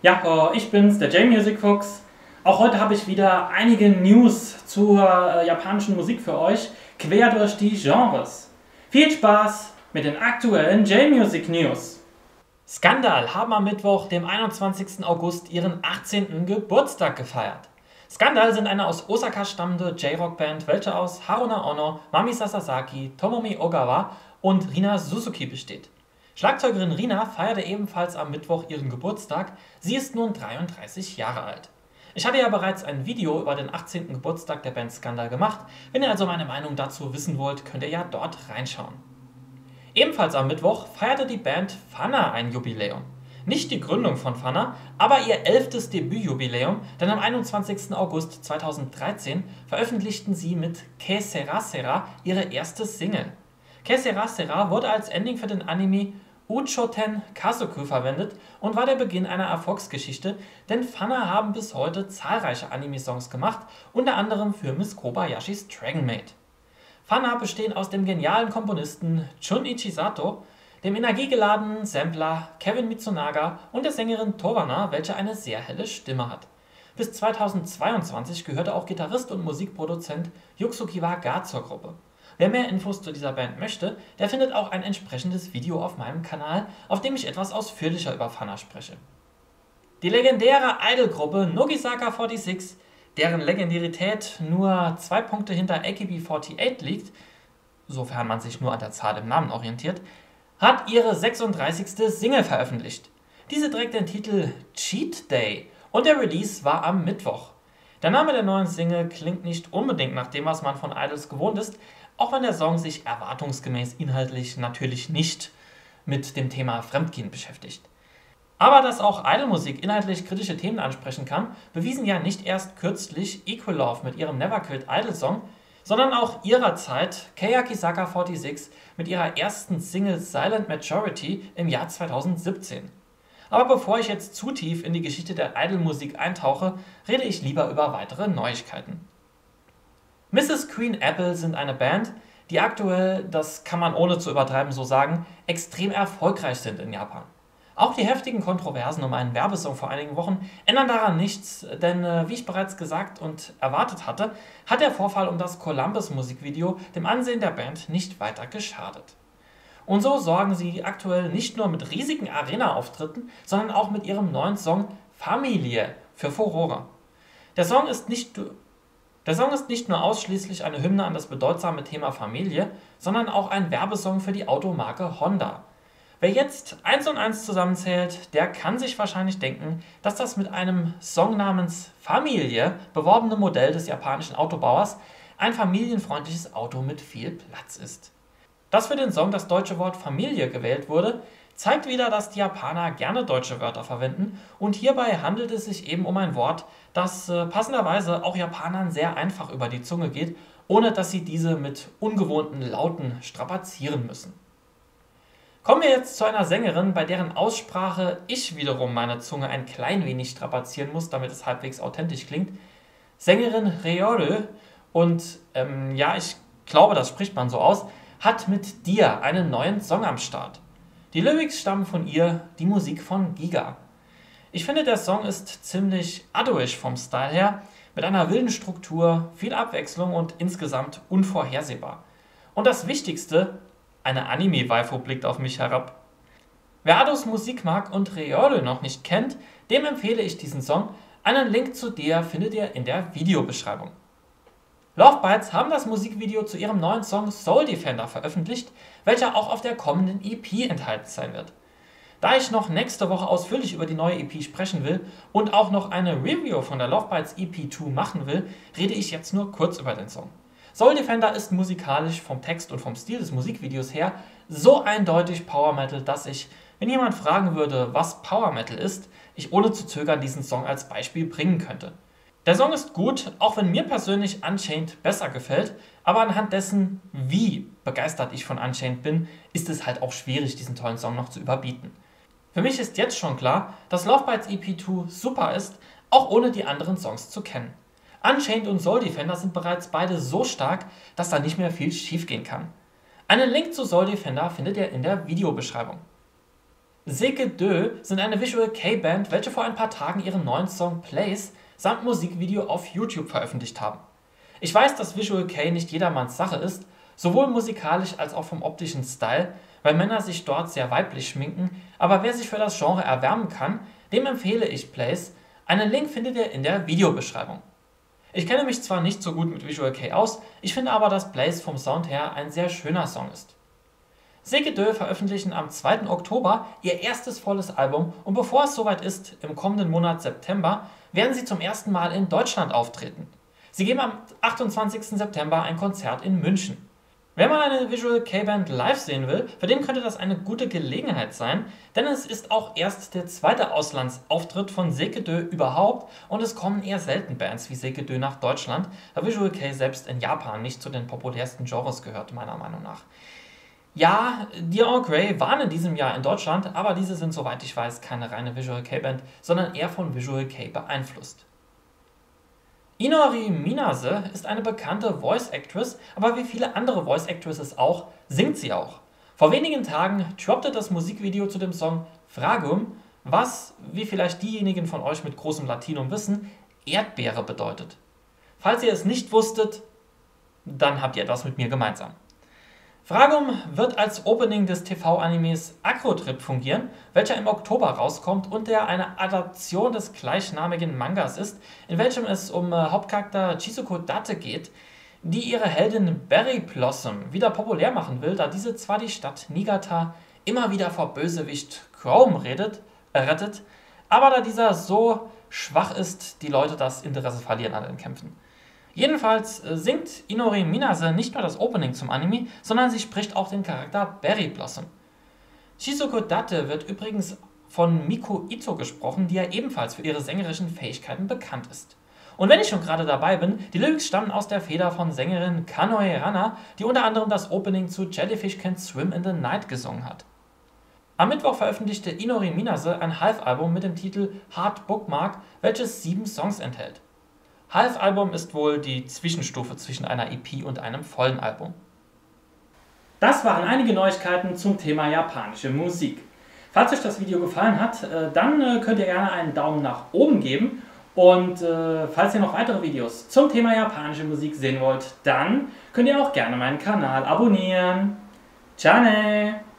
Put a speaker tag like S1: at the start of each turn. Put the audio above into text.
S1: Ja, ich bin's, der J-Music-Fuchs. Auch heute habe ich wieder einige News zur japanischen Musik für euch, quer durch die Genres. Viel Spaß mit den aktuellen J-Music-News. Skandal haben am Mittwoch, dem 21. August, ihren 18. Geburtstag gefeiert. Skandal sind eine aus Osaka stammende J-Rock-Band, welche aus Haruna Ono, Mami Sasaki, Tomomi Ogawa und Rina Suzuki besteht. Schlagzeugerin Rina feierte ebenfalls am Mittwoch ihren Geburtstag, sie ist nun 33 Jahre alt. Ich hatte ja bereits ein Video über den 18. Geburtstag der Band Skandal gemacht, wenn ihr also meine Meinung dazu wissen wollt, könnt ihr ja dort reinschauen. Ebenfalls am Mittwoch feierte die Band Fana ein Jubiläum. Nicht die Gründung von Fana, aber ihr 11. Debütjubiläum, denn am 21. August 2013 veröffentlichten sie mit Que Sera Sera ihre erste Single. Que Sera Sera wurde als Ending für den Anime Uchoten Kazoku verwendet und war der Beginn einer Erfolgsgeschichte, denn Fana haben bis heute zahlreiche Anime-Songs gemacht, unter anderem für Miss Kobayashis Dragon Maid. Fana bestehen aus dem genialen Komponisten Junichi Sato, dem energiegeladenen Sampler Kevin Mitsunaga und der Sängerin Towana, welche eine sehr helle Stimme hat. Bis 2022 gehörte auch Gitarrist und Musikproduzent Yutsuki Waga zur Gruppe. Wer mehr Infos zu dieser Band möchte, der findet auch ein entsprechendes Video auf meinem Kanal, auf dem ich etwas ausführlicher über Fana spreche. Die legendäre Idol-Gruppe Nogisaka 46, deren Legendarität nur 2 Punkte hinter AKB48 liegt, sofern man sich nur an der Zahl im Namen orientiert, hat ihre 36. Single veröffentlicht. Diese trägt den Titel Cheat Day und der Release war am Mittwoch. Der Name der neuen Single klingt nicht unbedingt nach dem, was man von Idols gewohnt ist, auch wenn der Song sich erwartungsgemäß inhaltlich natürlich nicht mit dem Thema Fremdgehen beschäftigt. Aber dass auch Idolmusik inhaltlich kritische Themen ansprechen kann, bewiesen ja nicht erst kürzlich Equalove mit ihrem Never Killed Idol Song, sondern auch ihrer Zeit Keyakizaka 46 mit ihrer ersten Single Silent Majority im Jahr 2017. Aber bevor ich jetzt zu tief in die Geschichte der Idolmusik eintauche, rede ich lieber über weitere Neuigkeiten. Mrs. Green Apple sind eine Band, die aktuell, das kann man ohne zu übertreiben so sagen, extrem erfolgreich sind in Japan. Auch die heftigen Kontroversen um einen Werbesong vor einigen Wochen ändern daran nichts, denn wie ich bereits gesagt und erwartet hatte, hat der Vorfall um das Columbus-Musikvideo dem Ansehen der Band nicht weiter geschadet. Und so sorgen sie aktuell nicht nur mit riesigen Arena-Auftritten, sondern auch mit ihrem neuen Song Familie für Furore. Der Song ist nicht nur ausschließlich eine Hymne an das bedeutsame Thema Familie, sondern auch ein Werbesong für die Automarke Honda. Wer jetzt 1 und 1 zusammenzählt, der kann sich wahrscheinlich denken, dass das mit einem Song namens Familie beworbene Modell des japanischen Autobauers ein familienfreundliches Auto mit viel Platz ist. Dass für den Song das deutsche Wort Familie gewählt wurde, zeigt wieder, dass die Japaner gerne deutsche Wörter verwenden und hierbei handelt es sich eben um ein Wort, das passenderweise auch Japanern sehr einfach über die Zunge geht, ohne dass sie diese mit ungewohnten Lauten strapazieren müssen. Kommen wir jetzt zu einer Sängerin, bei deren Aussprache ich wiederum meine Zunge ein klein wenig strapazieren muss, damit es halbwegs authentisch klingt. Sängerin Ryoru und ich glaube, das spricht man so aus, hat mit Dir einen neuen Song am Start. Die Lyrics stammen von ihr, die Musik von Giga. Ich finde, der Song ist ziemlich addoisch vom Style her, mit einer wilden Struktur, viel Abwechslung und insgesamt unvorhersehbar. Und das Wichtigste, eine Anime-Waifu blickt auf mich herab. Wer Addos Musik mag und Ryoru noch nicht kennt, dem empfehle ich diesen Song. Einen Link zu der findet ihr in der Videobeschreibung. Lovebites haben das Musikvideo zu ihrem neuen Song Soul Defender veröffentlicht, welcher auch auf der kommenden EP enthalten sein wird. Da ich noch nächste Woche ausführlich über die neue EP sprechen will und auch noch eine Review von der Lovebites EP 2 machen will, rede ich jetzt nur kurz über den Song. Soul Defender ist musikalisch vom Text und vom Stil des Musikvideos her so eindeutig Power Metal, dass ich, wenn jemand fragen würde, was Power Metal ist, ich ohne zu zögern diesen Song als Beispiel bringen könnte. Der Song ist gut, auch wenn mir persönlich Unchained besser gefällt, aber anhand dessen, wie begeistert ich von Unchained bin, ist es halt auch schwierig, diesen tollen Song noch zu überbieten. Für mich ist jetzt schon klar, dass Lovebites EP 2 super ist, auch ohne die anderen Songs zu kennen. Unchained und Soul Defender sind bereits beide so stark, dass da nicht mehr viel schief gehen kann. Einen Link zu Soul Defender findet ihr in der Videobeschreibung. Seke Dö sind eine Visual Kei-Band, welche vor ein paar Tagen ihren neuen Song Place samt Musikvideo auf YouTube veröffentlicht haben. Ich weiß, dass Visual Kei nicht jedermanns Sache ist, sowohl musikalisch als auch vom optischen Style, weil Männer sich dort sehr weiblich schminken, aber wer sich für das Genre erwärmen kann, dem empfehle ich Place. Einen Link findet ihr in der Videobeschreibung. Ich kenne mich zwar nicht so gut mit Visual Kei aus, ich finde aber, dass Place vom Sound her ein sehr schöner Song ist. Seke Dö veröffentlichen am 2. Oktober ihr erstes volles Album und bevor es soweit ist, im kommenden Monat September, werden sie zum ersten Mal in Deutschland auftreten. Sie geben am 28. September ein Konzert in München. Wenn man eine Visual Kei-Band live sehen will, für den könnte das eine gute Gelegenheit sein, denn es ist auch erst der zweite Auslandsauftritt von Seke Dö überhaupt und es kommen eher selten Bands wie Seke Dö nach Deutschland, da Visual Kei selbst in Japan nicht zu den populärsten Genres gehört, meiner Meinung nach. Ja, Dir Grey waren in diesem Jahr in Deutschland, aber diese sind soweit ich weiß keine reine Visual Kei-Band, sondern eher von Visual Kei beeinflusst. Inori Minase ist eine bekannte Voice Actress, aber wie viele andere Voice Actresses auch, singt sie auch. Vor wenigen Tagen droppte das Musikvideo zu dem Song Fragum, was, wie vielleicht diejenigen von euch mit großem Latinum wissen, Erdbeere bedeutet. Falls ihr es nicht wusstet, dann habt ihr etwas mit mir gemeinsam. Fragum wird als Opening des TV-Animes Acrotrip fungieren, welcher im Oktober rauskommt und der eine Adaption des gleichnamigen Mangas ist, in welchem es um Hauptcharakter Chisuko Date geht, die ihre Heldin Berry Blossom wieder populär machen will, da diese zwar die Stadt Niigata immer wieder vor Bösewicht Chrome rettet, aber da dieser so schwach ist, die Leute das Interesse verlieren an den Kämpfen. Jedenfalls singt Inori Minase nicht nur das Opening zum Anime, sondern sie spricht auch den Charakter Berry Blossom. Chisuko Date wird übrigens von Miku Ito gesprochen, die ja ebenfalls für ihre sängerischen Fähigkeiten bekannt ist. Und wenn ich schon gerade dabei bin, die Lyrics stammen aus der Feder von Sängerin Kanoe Rana, die unter anderem das Opening zu Jellyfish Can't Swim in the Night gesungen hat. Am Mittwoch veröffentlichte Inori Minase ein Half-Album mit dem Titel Hard Bookmark, welches 7 Songs enthält. Half-Album ist wohl die Zwischenstufe zwischen einer EP und einem vollen Album. Das waren einige Neuigkeiten zum Thema japanische Musik. Falls euch das Video gefallen hat, dann könnt ihr gerne einen Daumen nach oben geben. Und falls ihr noch weitere Videos zum Thema japanische Musik sehen wollt, dann könnt ihr auch gerne meinen Kanal abonnieren. Ciao!